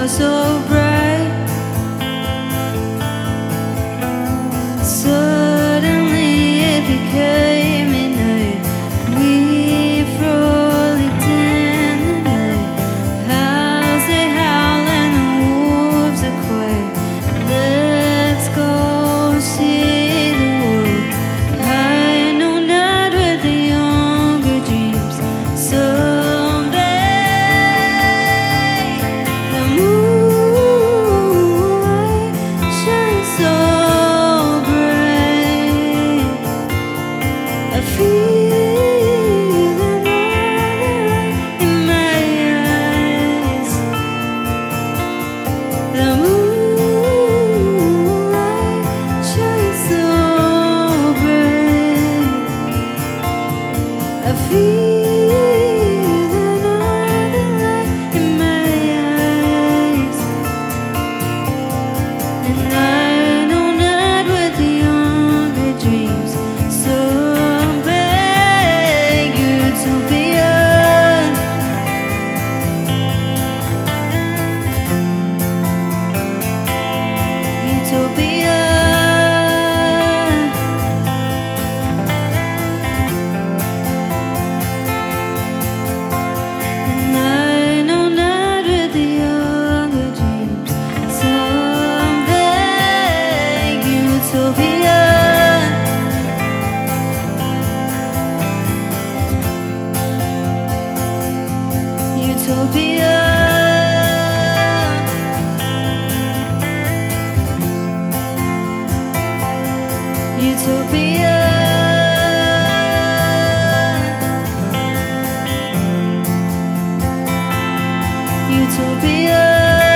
so bright. Suddenly it became midnight. We frolicked in the night. Howls they howl and the wolves are quiet. Let's go see the world. I know not what the younger dreams. Someday the moonlight shines so bright. I feel another light in my eyes. The moonlight shines so bright. I feel another light in my eyes. And I know not what the younger dreams. Some vague utopia. Utopia. And I know not what the younger dreams. Some vague utopia. Utopia. Utopia. Utopia.